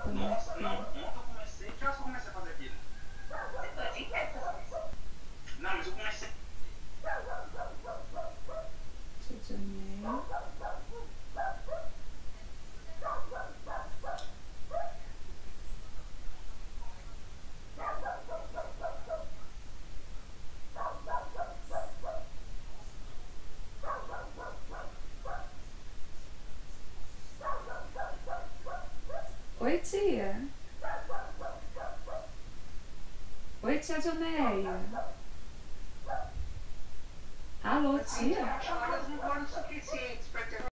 também Nossa, quero. não, ontem eu comecei. Que horas que eu comecei a fazer aquilo? Não, mas eu comecei. Rio de Janeiro. Oi, tia. Oi, tia Joneia. Alô, tia? Horas não foram suficientes para ter